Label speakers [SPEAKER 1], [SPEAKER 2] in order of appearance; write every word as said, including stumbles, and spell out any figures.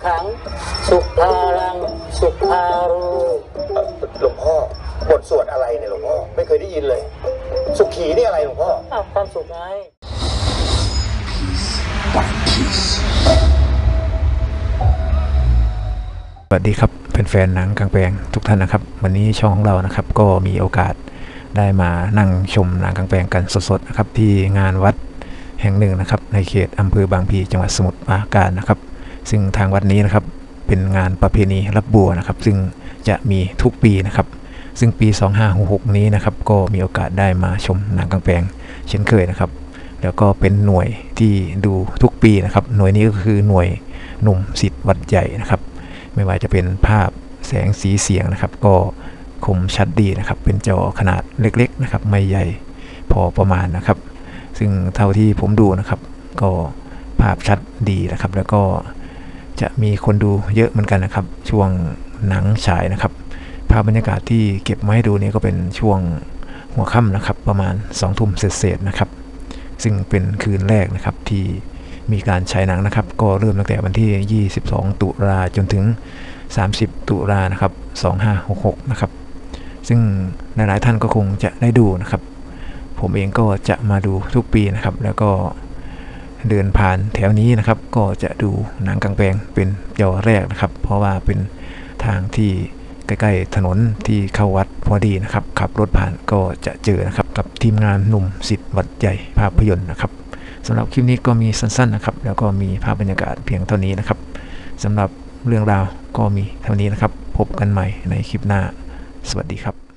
[SPEAKER 1] ขังสุภารังสุภารู
[SPEAKER 2] หลวงพ่อบทสวดอะไรเนี่ยหลวงพ่อไม่เคยได้ยินเลยสุขีนี่อะไรหลวงพ่อ
[SPEAKER 1] ความสุขไง
[SPEAKER 3] สวัสดีครับเป็นแฟนหนังกลางแปลงทุกท่านนะครับวันนี้ช่องของเรานะครับก็มีโอกาสได้มานั่งชมหนังกลางแปลงกันสดๆนะครับที่งานวัดแห่งหนึ่งนะครับในเขตอำเภอบางพลีจังหวัดสมุทรปราการนะครับซึ่งทางวัดนี้นะครับเป็นงานประเพณีรับบัวนะครับซึ่งจะมีทุกปีนะครับซึ่งปีสองห้าหกหกนี้นะครับก็มีโอกาสได้มาชมหนังกลางแปลงเช่นเคยนะครับแล้วก็เป็นหน่วยที่ดูทุกปีนะครับหน่วยนี้ก็คือหน่วยหนุ่มศิษย์วัดใหญ่นะครับไม่ว่าจะเป็นภาพแสงสีเสียงนะครับก็คมชัดดีนะครับเป็นจอขนาดเล็กๆนะครับไม่ใหญ่พอประมาณนะครับซึ่งเท่าที่ผมดูนะครับก็ภาพชัดดีนะครับแล้วก็จะมีคนดูเยอะเหมือนกันนะครับช่วงหนังฉายนะครับภาพบรรยากาศที่เก็บมาให้ดูนี้ก็เป็นช่วงหัวค่ำนะครับประมาณสองทุ่มเศษๆนะครับซึ่งเป็นคืนแรกนะครับที่มีการฉายหนังนะครับก็เริ่มตั้งแต่วันที่ยี่สิบสองตุลาจนถึงสามสิบตุลานะครับสองห้าหกหกนะครับซึ่งหลายๆท่านก็คงจะได้ดูนะครับผมเองก็จะมาดูทุกปีนะครับแล้วก็เดินผ่านแถวนี้นะครับก็จะดูหนังกลางแปลงเป็นจอแรกนะครับเพราะว่าเป็นทางที่ใกล้ๆถนนที่เข้าวัดพอดีนะครับขับรถผ่านก็จะเจอนะครับกับทีมงานหนุ่มศิษย์วัดใหญ่ภาพยนตร์นะครับสำหรับคลิปนี้ก็มีสั้นๆนะครับแล้วก็มีภาพบรรยากาศเพียงเท่านี้นะครับสำหรับเรื่องราวก็มีเท่านี้นะครับพบกันใหม่ในคลิปหน้าสวัสดีครับ